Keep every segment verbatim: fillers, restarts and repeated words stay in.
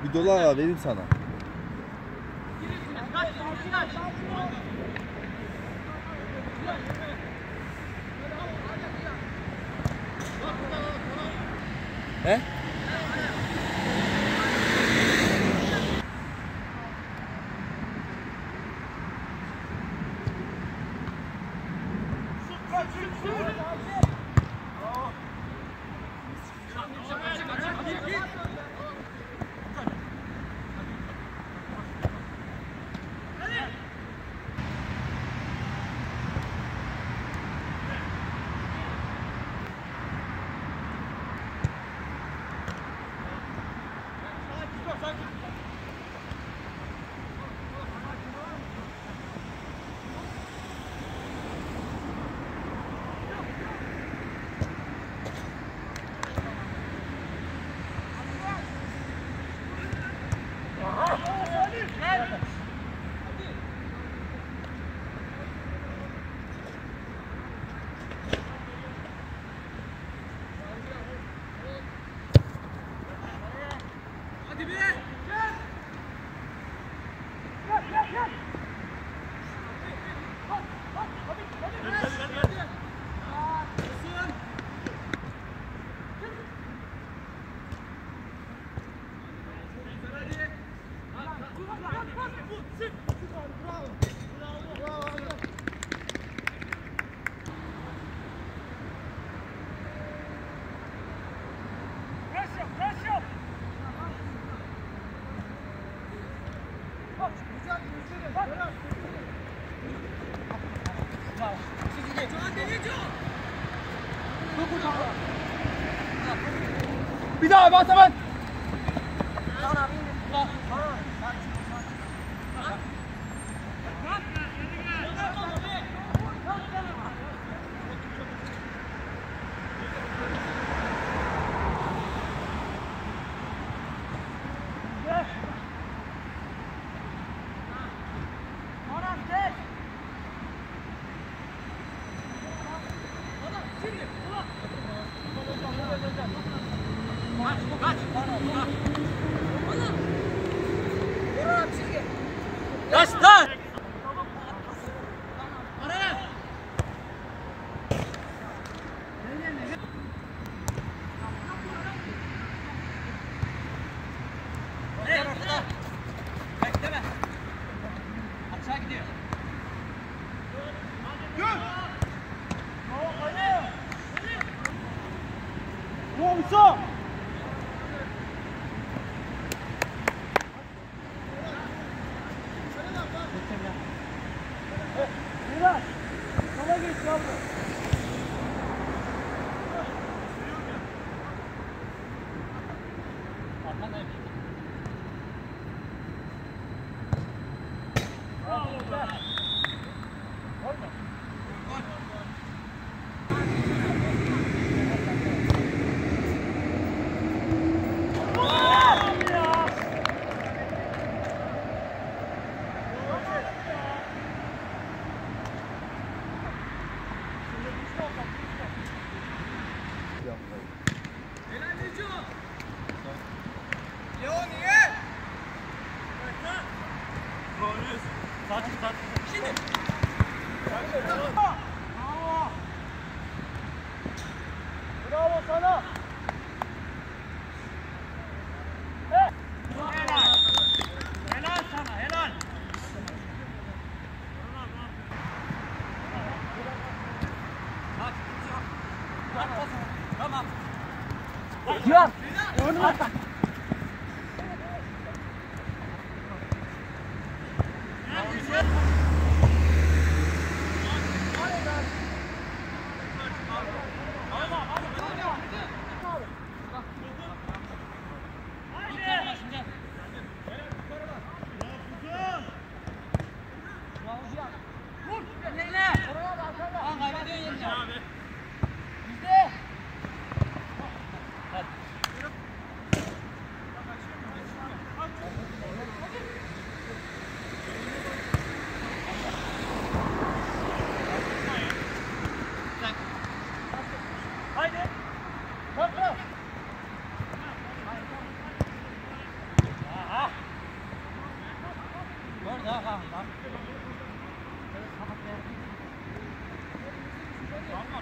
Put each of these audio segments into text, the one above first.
Bir dolar al vereyim sana. He? Bir daha bas hemen. Başla! Bekleme. Aşağı gidiyor. Gül! Komşu! Biraz. Sola geç yavrum. Sakin sakin. Şimdi. Bravo. Bravo sana. Hey. Helal. Helal sana, helal. Tamam. Cihan. Önüne bak.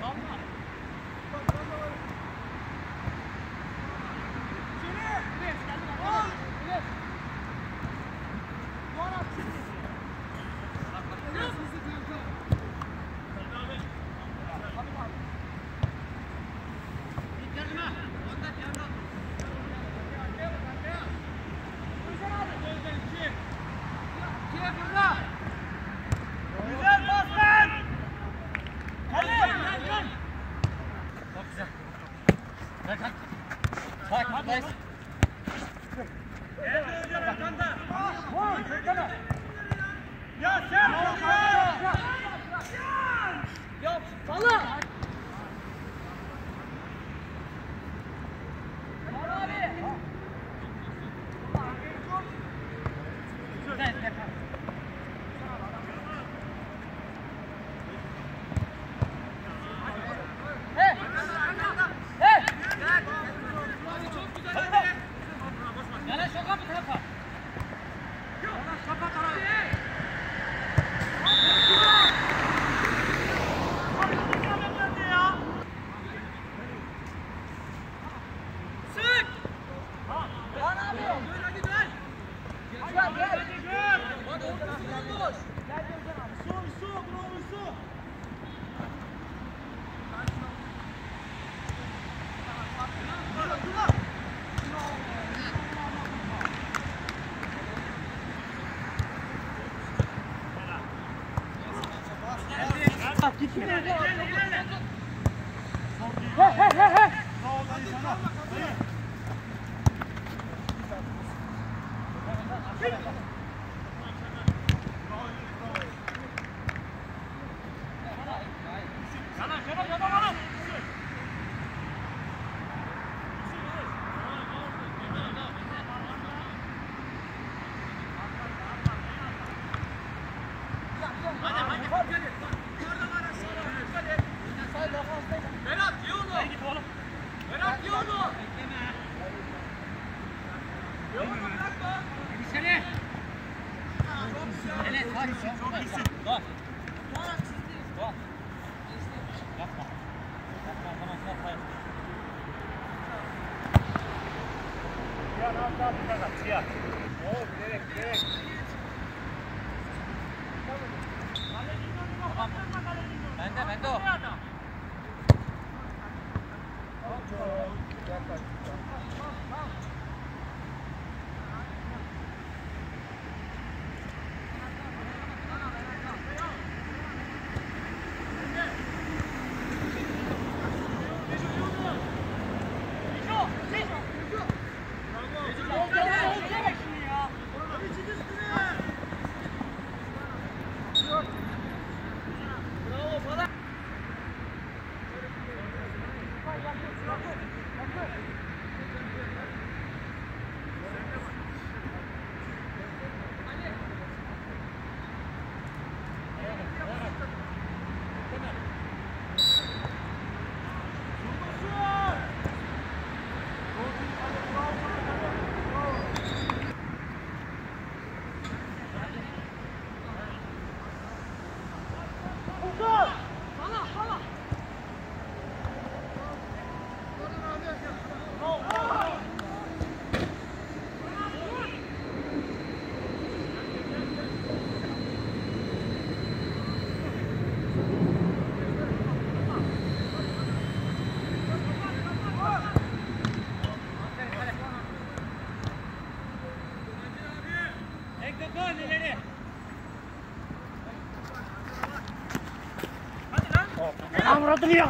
Amradılıyor.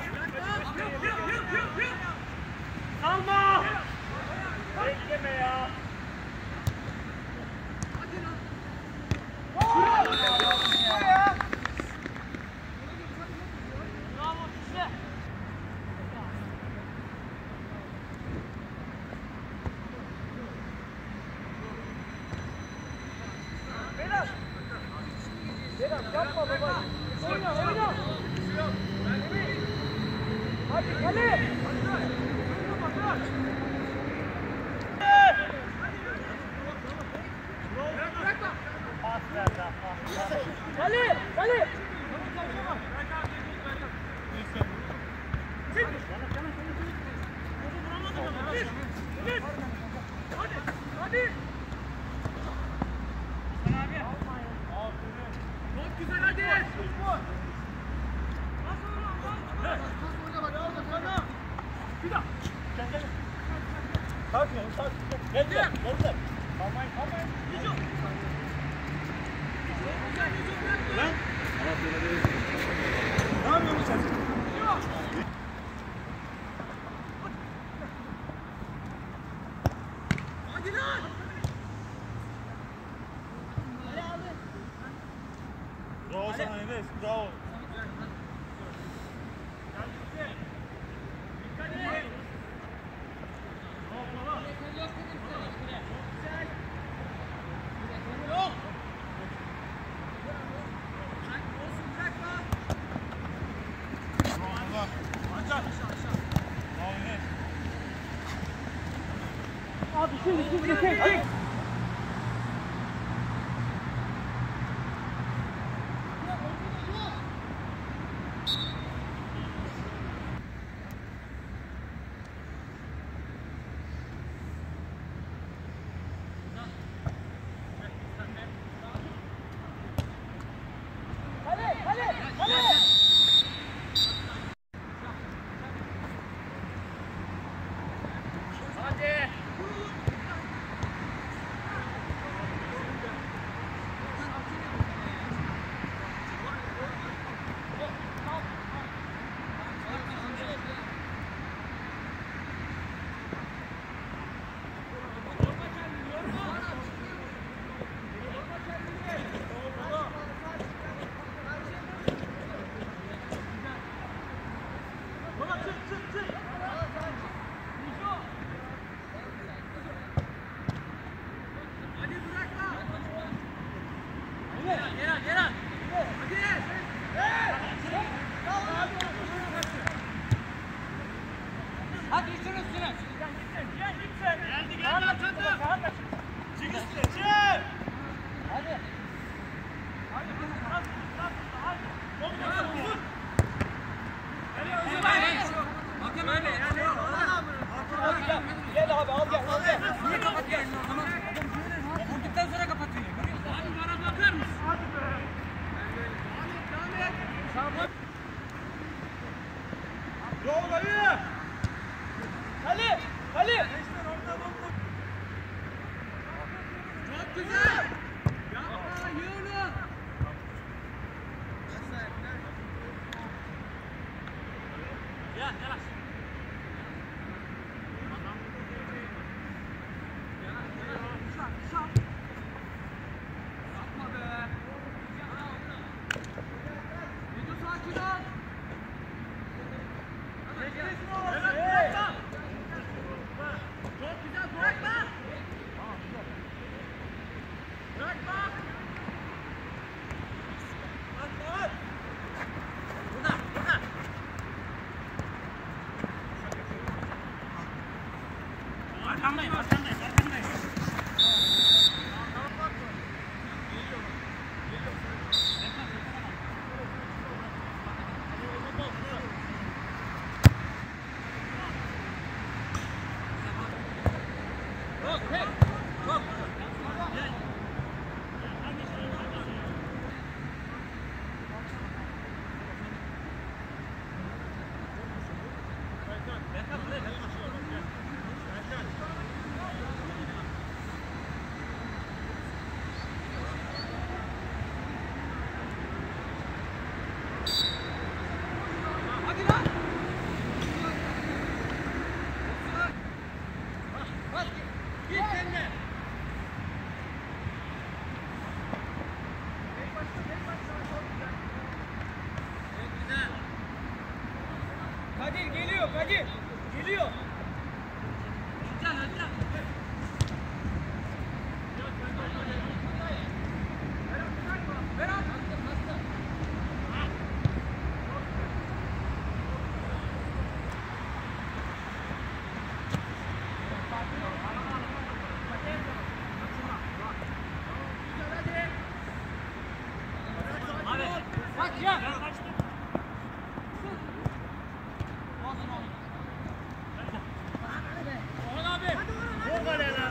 Salma. Bekleme ya. Bravo işte. Berat. Berat yapma baba. Oyna oyna. Hadi kale! Kale! Kale! Bir daha. Gel gel. Sakin ol, sakin ol. Gel gel. Gel. Kalmayın, kalmayın. Hücum. Lan. Ne yapıyorsun sen? Hadi lan. Bravo sana Enes, bravo. Abi şimdi şimdi çek çek. Kale kale kale. Hadi. Hadi üstüne üstüne. Gel gitsin. Geldi geldi atladım. Çık üstüne, çık. Hadi. Hadi kızım biraz biraz hadi. Çok güzel vur. Hakem öyle yani. Al gel. Gel abi al gel al gel. Niye kapat gel? Tamam. Vurduktan sonra kapatıyor. Abi bana bakar mısın? Hadi be. Devam et. Devam et. Bravo dayı. Ali! Ali! Çok güzel. Yapma Yunus! Gel gel. Yapma be. Yunus sakin ol. Çok güzel bırakma. Bırakma. At at. Burada burada. Arkandayım arkandayım arkandayım. Hadi lan. Bas git sen de. Kadir geliyor Kadir. Geliyor. Özcan Özcan. Berat. Bak ya. Orhan abi. Vur kaleye lan.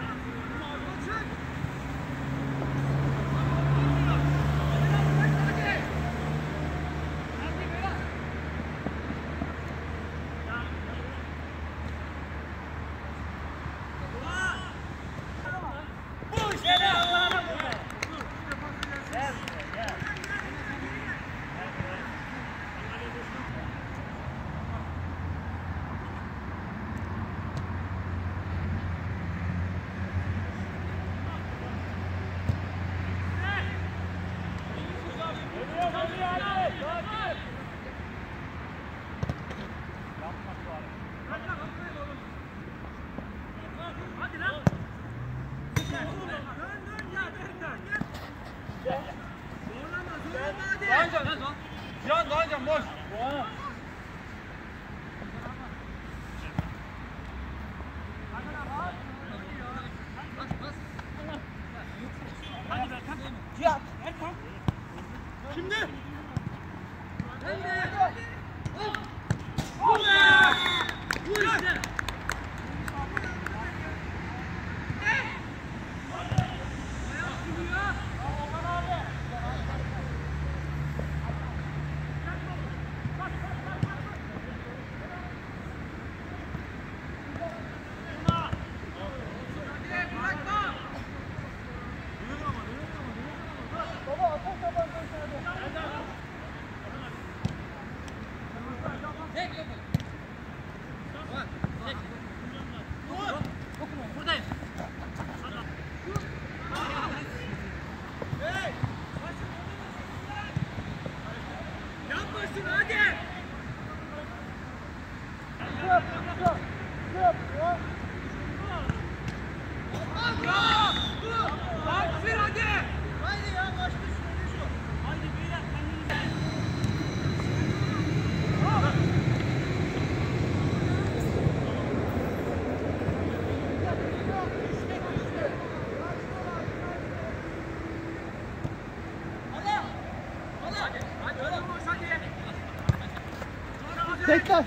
Tekrar.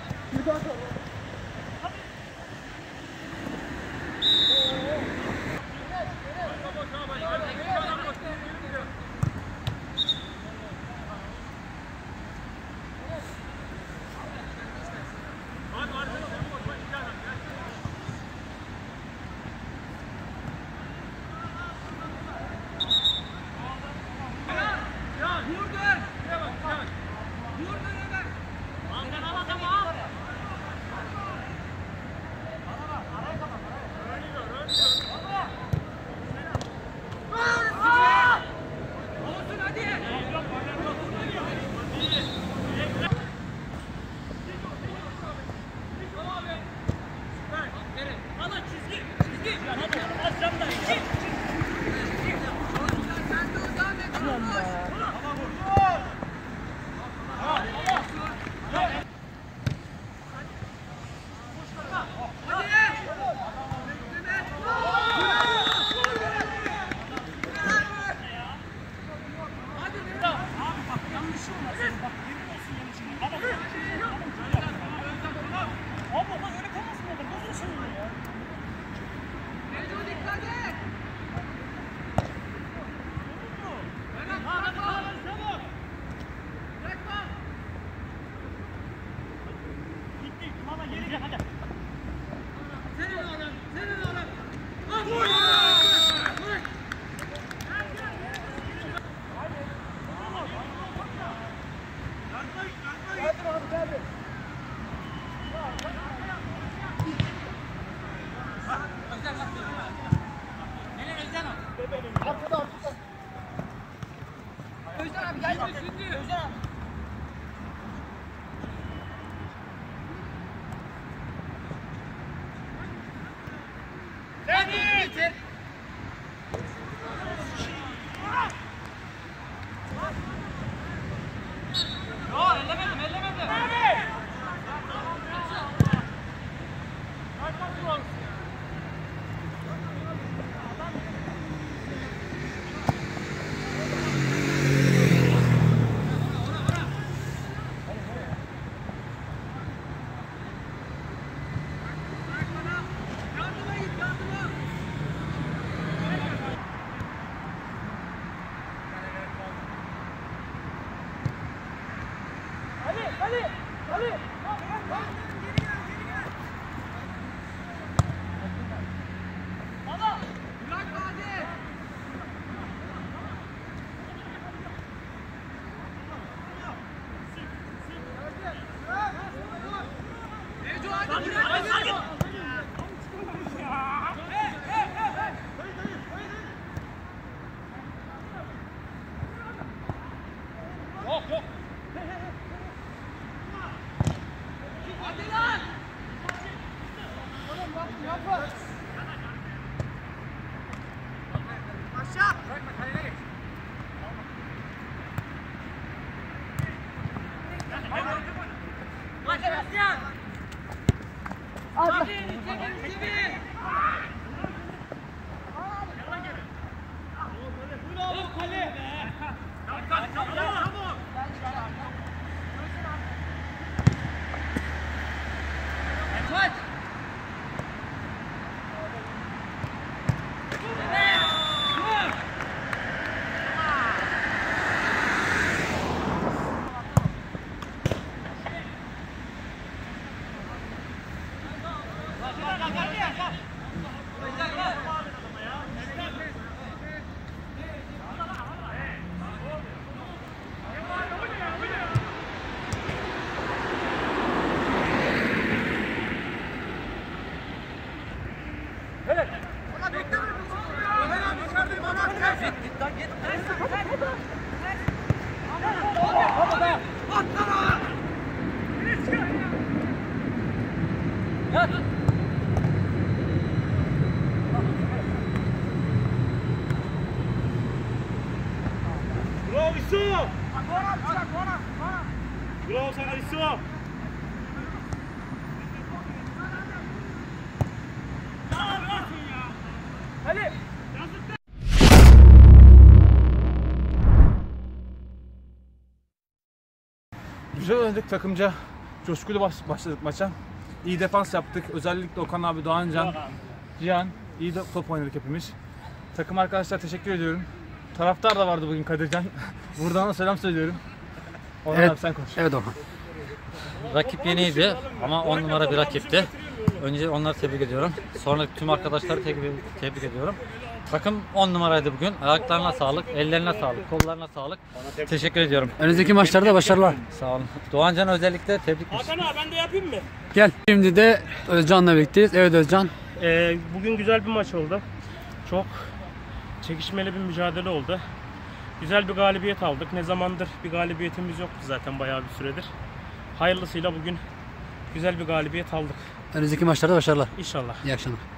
Özcan abi geldi şimdi. Özcan abi. Hadi bitir. Yo ellemedim ellemedim. Yok yok. Hadi lan. Oğlum yapma yapma. Aşağı. Bırakma kalene geç. Hadi Asyan. Hadi. Çekil çekil. Oğlum kale. Tamam tamam. Kaç. Yat. Bravo İso! Bravo sana İso! Ali. Güzel oynadık takımca. Coşkulu baş, başladık maça. İyi defans yaptık. Özellikle Okan abi, Doğancan, Cihan iyi de top oynadık hepimiz. Takım arkadaşlar teşekkür ediyorum. Taraftar da vardı bugün, Kadircan. Buradan da selam söylüyorum. Orhan Evet. abi sen konuş. Evet Orhan. Rakip yeniydi ama on numara bir rakipti. Önce onları tebrik ediyorum. Sonra tüm arkadaşları tebrik, tebrik ediyorum. Takım on numaraydı bugün. Ayaklarına sağlık, ellerine sağlık, kollarına sağlık. Teşekkür ediyorum. Önümüzdeki maçlarda başarılar. Sağ olun. Doğancan özellikle tebrik ediyorum. Hakan abi ben de yapayım mı? Gel. Şimdi de Özcan'la birlikteyiz. Evet Özcan. Ee, bugün güzel bir maç oldu. Çok çekişmeli bir mücadele oldu. Güzel bir galibiyet aldık. Ne zamandır bir galibiyetimiz yoktu zaten bayağı bir süredir. Hayırlısıyla bugün güzel bir galibiyet aldık. Önümüzdeki maçlarda başarılar. İnşallah. İyi akşamlar.